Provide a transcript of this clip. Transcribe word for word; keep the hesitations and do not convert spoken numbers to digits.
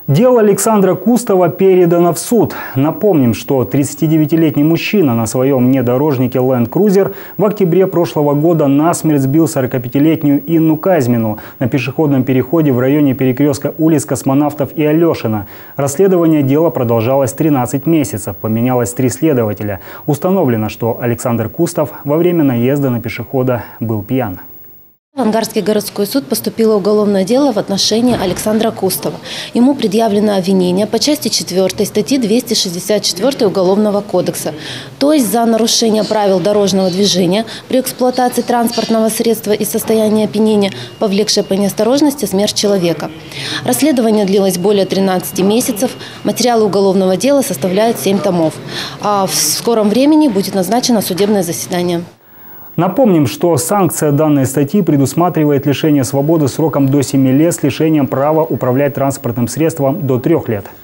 Дело Александра Кустова передано в суд. Напомним, что тридцатидевятилетний мужчина на своем внедорожнике Land Cruiser в октябре прошлого года насмерть сбил сорокапятилетнюю Инну Казьмину на пешеходном переходе в районе перекрестка улиц Космонавтов и Алешина. Расследование дела продолжалось тринадцать месяцев. Поменялось три следователя. Установлено, что Александр Кустов во время наезда на пешехода был пьян. В Ангарский городской суд поступило уголовное дело в отношении Александра Кустова. Ему предъявлено обвинение по части четвёртой статьи двести шестьдесят четыре Уголовного кодекса, то есть за нарушение правил дорожного движения при эксплуатации транспортного средства из состояния опьянения, повлекшее по неосторожности смерть человека. Расследование длилось более тринадцати месяцев. Материалы уголовного дела составляют семь томов. А в скором времени будет назначено судебное заседание. Напомним, что санкция данной статьи предусматривает лишение свободы сроком до семи лет с лишением права управлять транспортным средством до трех лет.